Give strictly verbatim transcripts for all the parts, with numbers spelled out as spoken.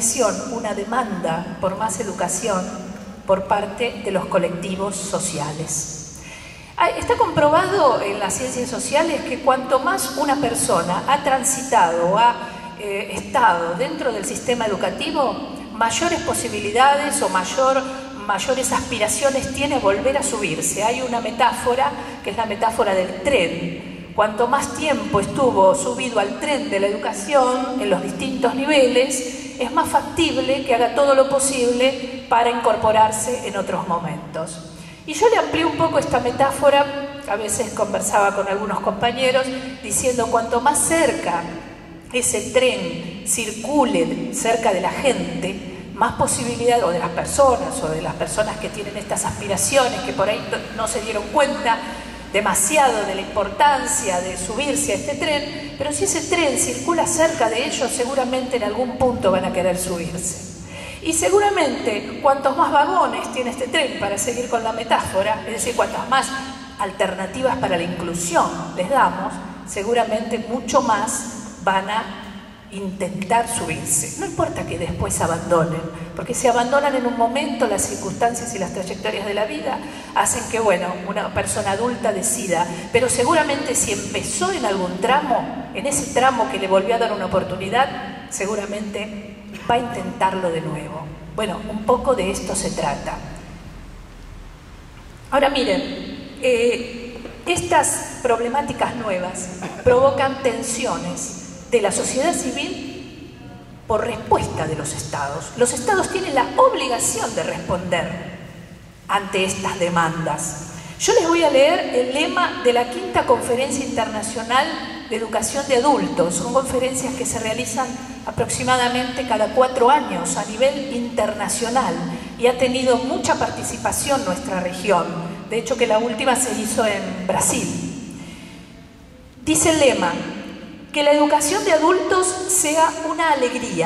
presión, una demanda por más educación por parte de los colectivos sociales. Está comprobado en las ciencias sociales que cuanto más una persona ha transitado o ha eh, estado dentro del sistema educativo, mayores posibilidades o mayor, mayores aspiraciones tiene a volver a subirse. Hay una metáfora que es la metáfora del tren. Cuanto más tiempo estuvo subido al tren de la educación en los distintos niveles, es más factible que haga todo lo posible para incorporarse en otros momentos. Y yo le amplié un poco esta metáfora, a veces conversaba con algunos compañeros, diciendo cuanto más cerca ese tren circule cerca de la gente, más posibilidad, o de las personas, o de las personas que tienen estas aspiraciones, que por ahí no se dieron cuenta demasiado de la importancia de subirse a este tren, pero si ese tren circula cerca de ellos, seguramente en algún punto van a querer subirse. Y seguramente cuantos más vagones tiene este tren, para seguir con la metáfora, es decir, cuantas más alternativas para la inclusión les damos, seguramente mucho más van a intentar subirse. No importa que después abandonen, porque si abandonan en un momento, las circunstancias y las trayectorias de la vida hacen que, bueno, una persona adulta decida, pero seguramente si empezó en algún tramo, en ese tramo que le volvió a dar una oportunidad, seguramente va a intentarlo de nuevo. Bueno, un poco de esto se trata. Ahora miren, eh, estas problemáticas nuevas provocan tensiones de la sociedad civil por respuesta de los estados. Los estados tienen la obligación de responder ante estas demandas. Yo les voy a leer el lema de la quinta Conferencia Internacional de Educación de Adultos. Son conferencias que se realizan aproximadamente cada cuatro años a nivel internacional y ha tenido mucha participación nuestra región. De hecho, que la última se hizo en Brasil. Dice el lema: que la educación de adultos sea una alegría,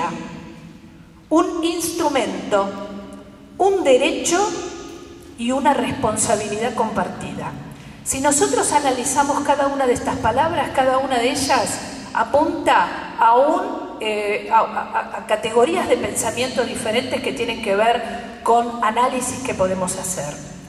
un instrumento, un derecho y una responsabilidad compartida. Si nosotros analizamos cada una de estas palabras, cada una de ellas apunta a, un, eh, a, a, a categorías de pensamiento diferentes que tienen que ver con análisis que podemos hacer.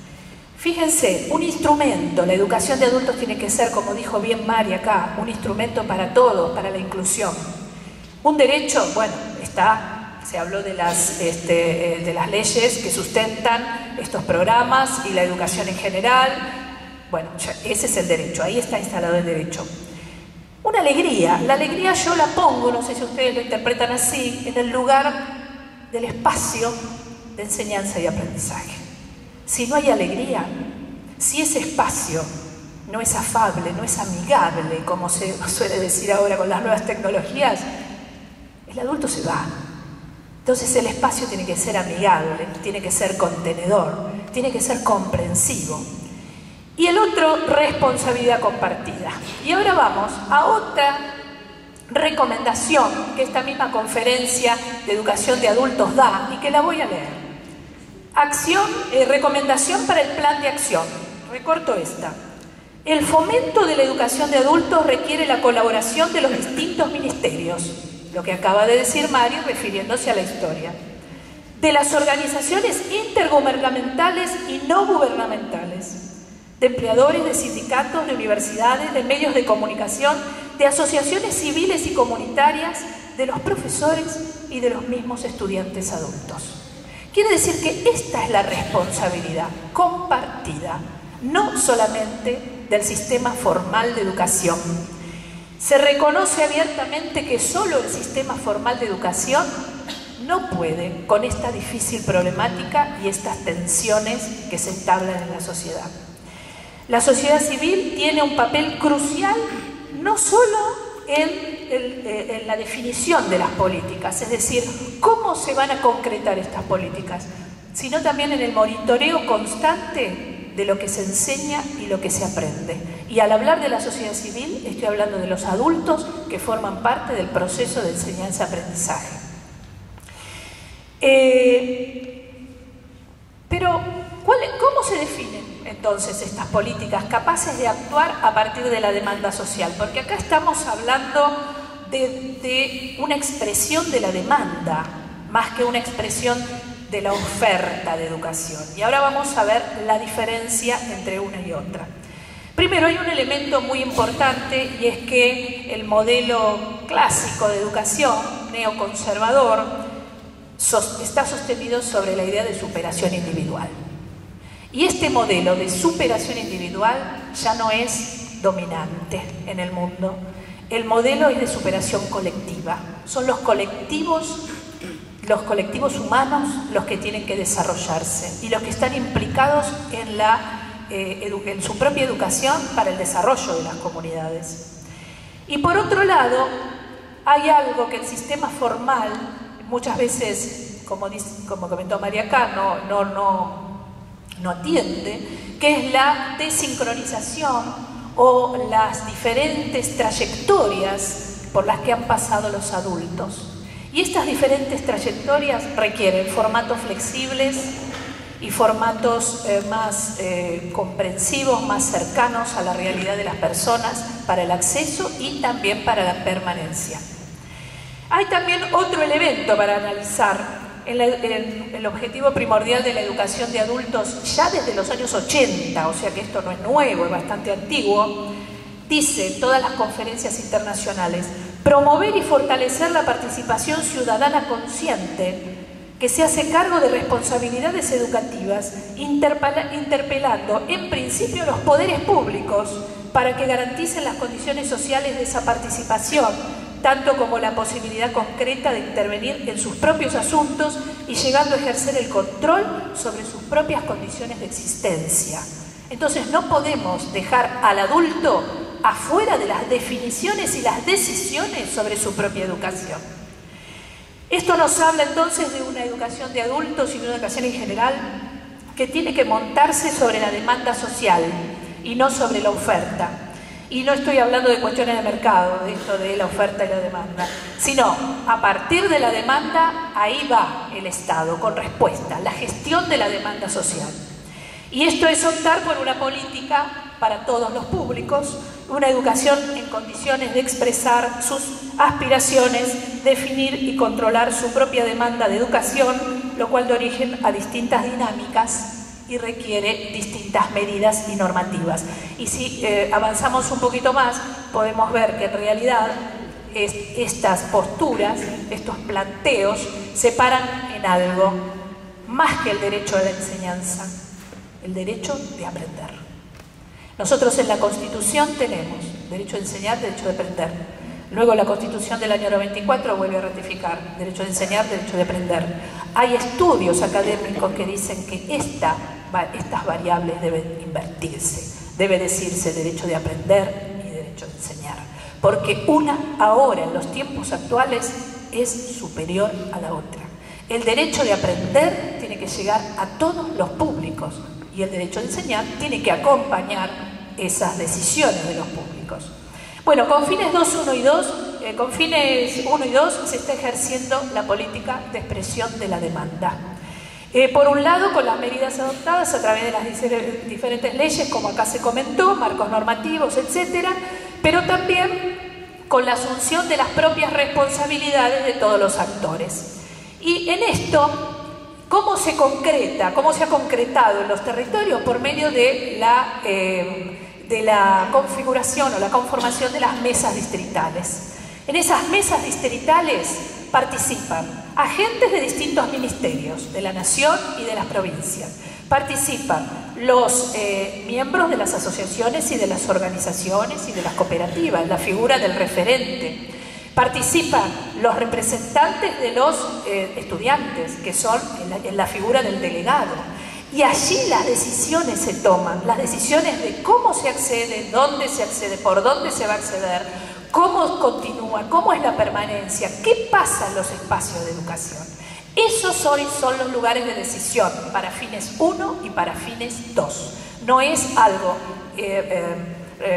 Fíjense, un instrumento, la educación de adultos tiene que ser, como dijo bien Mari acá, un instrumento para todos, para la inclusión. Un derecho, bueno, está, se habló de las, este, de las leyes que sustentan estos programas y la educación en general. Bueno, ese es el derecho, ahí está instalado el derecho. Una alegría, la alegría yo la pongo, no sé si ustedes lo interpretan así, en el lugar del espacio de enseñanza y aprendizaje. Si no hay alegría, si ese espacio no es afable, no es amigable, como se suele decir ahora con las nuevas tecnologías, el adulto se va. Entonces el espacio tiene que ser amigable, tiene que ser contenedor, tiene que ser comprensivo. Y el otro, responsabilidad compartida. Y ahora vamos a otra recomendación que esta misma Conferencia de Educación de Adultos da y que la voy a leer. Acción, eh, recomendación para el plan de acción. Recorto esta. El fomento de la educación de adultos requiere la colaboración de los distintos ministerios, lo que acaba de decir Mari refiriéndose a la historia, de las organizaciones intergubernamentales y no gubernamentales, de empleadores, de sindicatos, de universidades, de medios de comunicación, de asociaciones civiles y comunitarias, de los profesores y de los mismos estudiantes adultos. Quiere decir que esta es la responsabilidad compartida, no solamente del sistema formal de educación. Se reconoce abiertamente que solo el sistema formal de educación no puede con esta difícil problemática y estas tensiones que se entablan en la sociedad. La sociedad civil tiene un papel crucial no solo en, el, en la definición de las políticas, es decir, cómo se van a concretar estas políticas, sino también en el monitoreo constante de lo que se enseña y lo que se aprende. Y al hablar de la sociedad civil, estoy hablando de los adultos que forman parte del proceso de enseñanza-aprendizaje. Eh, pero, ¿cuál, ¿cómo se definen entonces estas políticas capaces de actuar a partir de la demanda social? Porque acá estamos hablando de, de una expresión de la demanda, más que una expresión de la oferta de educación. Y ahora vamos a ver la diferencia entre una y otra. Primero, hay un elemento muy importante y es que el modelo clásico de educación, neoconservador, está sostenido sobre la idea de superación individual. Y este modelo de superación individual ya no es dominante en el mundo. El modelo es de superación colectiva. Son los colectivos, los colectivos humanos los que tienen que desarrollarse y los que están implicados en la Eh, en su propia educación para el desarrollo de las comunidades. Y por otro lado, hay algo que el sistema formal muchas veces, como, dice, como comentó María acá, no, no, no, no atiende, que es la desincronización o las diferentes trayectorias por las que han pasado los adultos. Y estas diferentes trayectorias requieren formatos flexibles y formatos eh, más eh, comprensivos, más cercanos a la realidad de las personas para el acceso y también para la permanencia. Hay también otro elemento para analizar. El, el, el objetivo primordial de la educación de adultos ya desde los años ochenta, o sea que esto no es nuevo, es bastante antiguo, dice todas las conferencias internacionales: promover y fortalecer la participación ciudadana consciente que se hace cargo de responsabilidades educativas, interpelando en principio los poderes públicos para que garanticen las condiciones sociales de esa participación, tanto como la posibilidad concreta de intervenir en sus propios asuntos y llegando a ejercer el control sobre sus propias condiciones de existencia. Entonces no podemos dejar al adulto afuera de las definiciones y las decisiones sobre su propia educación. Esto nos habla entonces de una educación de adultos y de una educación en general que tiene que montarse sobre la demanda social y no sobre la oferta. Y no estoy hablando de cuestiones de mercado, de esto de la oferta y la demanda, sino a partir de la demanda, ahí va el Estado con respuesta, la gestión de la demanda social. Y esto es optar por una política para todos los públicos, una educación en condiciones de expresar sus aspiraciones, definir y controlar su propia demanda de educación, lo cual da origen a distintas dinámicas y requiere distintas medidas y normativas. Y si eh, avanzamos un poquito más, podemos ver que en realidad es, estas posturas, estos planteos, se paran en algo más que el derecho a la enseñanza, el derecho de aprender. Nosotros en la Constitución tenemos derecho a enseñar, derecho de aprender. Luego la Constitución del año noventa y cuatro vuelve a ratificar derecho de enseñar, derecho de aprender. Hay estudios académicos que dicen que esta, estas variables deben invertirse. Debe decirse derecho de aprender y derecho de enseñar. Porque una ahora, en los tiempos actuales, es superior a la otra. El derecho de aprender tiene que llegar a todos los públicos. Y el derecho de enseñar tiene que acompañar esas decisiones de los públicos. Bueno, con fines dos, uno y dos, eh, con fines uno y dos se está ejerciendo la política de expresión de la demanda. Eh, por un lado, con las medidas adoptadas a través de las diferentes leyes, como acá se comentó, marcos normativos, etcétera, pero también con la asunción de las propias responsabilidades de todos los actores. Y en esto, ¿cómo se concreta? ¿Cómo se ha concretado en los territorios? Por medio de la, eh, de la configuración o la conformación de las mesas distritales. En esas mesas distritales participan agentes de distintos ministerios, de la nación y de las provincias. Participan los eh, miembros de las asociaciones y de las organizaciones y de las cooperativas, la figura del referente. Participan los representantes de los eh, estudiantes, que son en la, en la figura del delegado. Y allí las decisiones se toman, las decisiones de cómo se accede, dónde se accede, por dónde se va a acceder, cómo continúa, cómo es la permanencia, qué pasa en los espacios de educación. Esos hoy son los lugares de decisión para fines uno y para fines dos. No es algo eh, eh,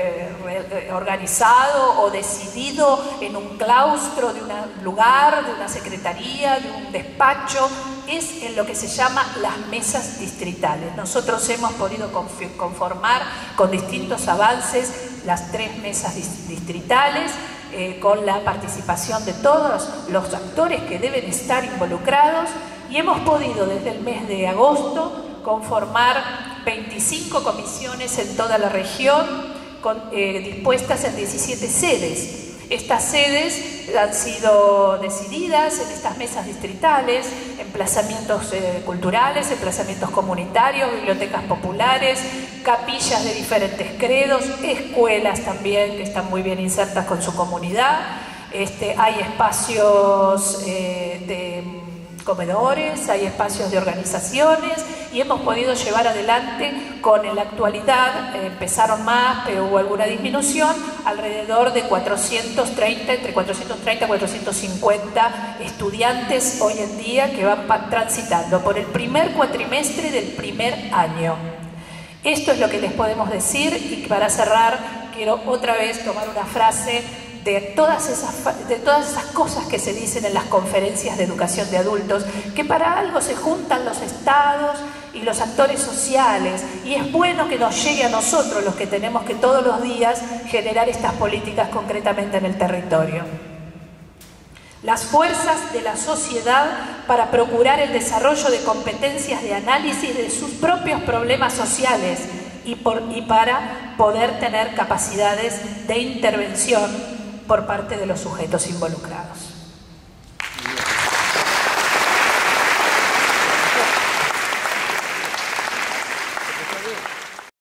Eh, organizado o decidido en un claustro de un lugar, de una secretaría, de un despacho, es en lo que se llama las mesas distritales. Nosotros hemos podido conformar con distintos avances las tres mesas distritales eh, con la participación de todos los actores que deben estar involucrados, y hemos podido desde el mes de agosto conformar veinticinco comisiones en toda la región, con, eh, dispuestas en diecisiete sedes. Estas sedes han sido decididas en estas mesas distritales, emplazamientos eh, culturales, emplazamientos comunitarios, bibliotecas populares, capillas de diferentes credos, escuelas también que están muy bien insertas con su comunidad. Este, hay espacios eh, de comedores, hay espacios de organizaciones, y hemos podido llevar adelante con en la actualidad, eh, empezaron más pero hubo alguna disminución, alrededor de cuatrocientos treinta, entre cuatrocientos treinta y cuatrocientos cincuenta estudiantes hoy en día que van transitando por el primer cuatrimestre del primer año. Esto es lo que les podemos decir, y para cerrar quiero otra vez tomar una frase de todas esas, de todas esas cosas que se dicen en las conferencias de educación de adultos, que para algo se juntan los estados y los actores sociales, y es bueno que nos llegue a nosotros los que tenemos que todos los días generar estas políticas concretamente en el territorio. Las fuerzas de la sociedad para procurar el desarrollo de competencias de análisis de sus propios problemas sociales y, por, y para poder tener capacidades de intervención por parte de los sujetos involucrados.